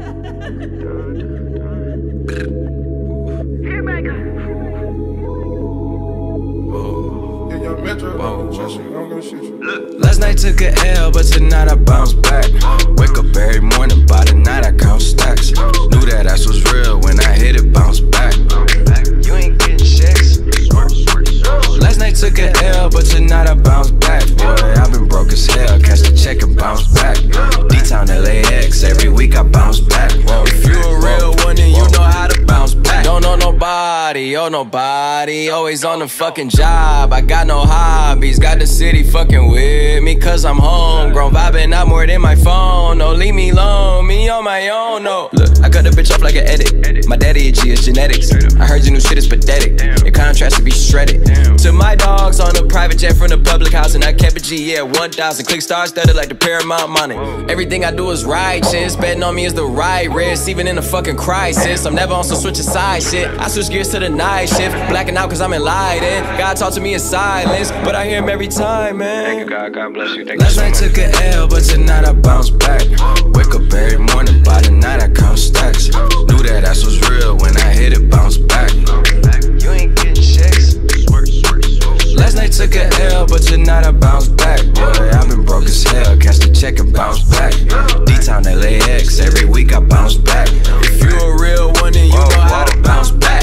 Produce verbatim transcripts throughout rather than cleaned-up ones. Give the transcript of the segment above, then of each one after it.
Last night took a L, but tonight I bounce back. Wake up every morning, by the night I count stacks. Knew that ass was real when I hit it, bounce back. You ain't getting checks. Last night took a L, but tonight I bounce back. Boy, I've been broke as hell, catch the check and bounce back. D-Town L A X, every week I bounce back. Whoa, if you a real one, then you know how to bounce back. Don't know nobody, oh nobody, always on the fucking job. I got no hobbies, got the city fucking with me, cause I'm homegrown, vibing out more than my phone. No, leave me alone, me on my own, no. Look, I cut the bitch off like an edit. My daddy a G, it's genetics. I heard your new shit is pathetic. Your contrast to be shredded. To my dogs on a private jet from the public house, and I kept a G, yeah, one thousand. Click stars studded like the Paramount money. Everything I do is righteous, betting on me is the right risk, even in a fucking crisis. I'm never on some switch side shit. I switch gears to the night shift, blacking out cause I'm enlightened. God talk to me in silence, but I hear him every time, man. Thank you, God. God bless you. Thank Last you so night much. took a L, but tonight I bounce back. Wake up every morning, by the night I count stacks. Knew that ass was real when I hit it, bounce back. You ain't getting checks. Last night took a L, but tonight I bounce back. Boy, I've been broke as hell, catch the check and bounce back. D-Town L A X, every week I bounce back. If you a real one, then you know how to bounce back.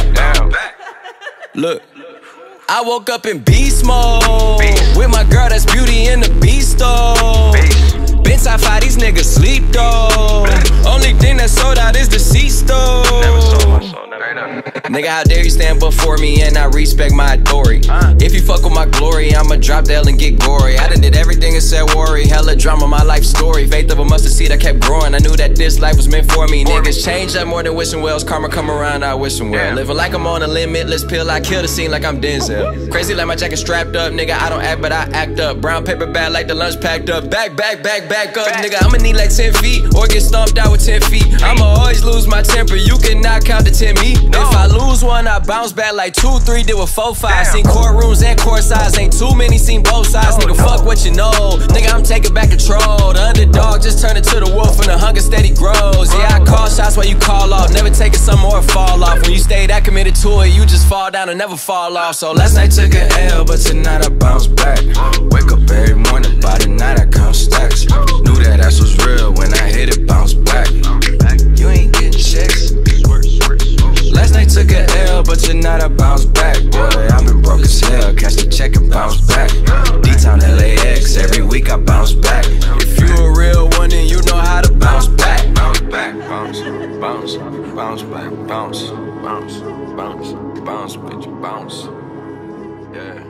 Look, I woke up in beast mode with my girl, that's Beauty in the Beast though. Been top five, these niggas sleep though. Only thing that sold out is the seats though. Never sold my soul, never. Nigga, how dare you stand before me and I respect my authority. If you fuck with my glory, I'ma drop the L and get gory. I done did everything and said worry, hella drama, my life story. Faith of a mustard seed, I kept growing. I knew that this life was meant for me. Niggas change up more than wishing wells. Karma come around, I wishing well. Living like I'm on a limitless pill, I kill the scene like I'm Denzel. Crazy like my jacket strapped up, nigga, I don't act but I act up. Brown paper bag like the lunch packed up. Back, back, back, back up, nigga, I'ma need like ten feet or get stomped out with ten feet. I'ma always lose my temper, you cannot count to ten me. If I lose one, I bounce back like two, three, did with four, five. Seen courtrooms and court sides, ain't too many, seen both sides. Nigga, fuck what you know, nigga, I'm taking back control. The underdog just turned into the wolf and the hunger steady grows. Yeah, I call shots while you call off, never taking some more fall off. When you stay that committed to it, you just fall down and never fall off. So last night took an L, but tonight I bounce back. Wake up every morning, by the night I count stacks. Knew that ass was real when I hit it, bounce back. You ain't getting checks. Last night took a L, but tonight I bounce back. Boy, I've been broke as hell, catch the check and bounce back. D-Town L A X, every week I bounce back. If you a real one, then you know how to bounce back. Bounce back, bounce, bounce, bounce back, bounce, bounce, bounce, bounce, bitch, bounce. Yeah.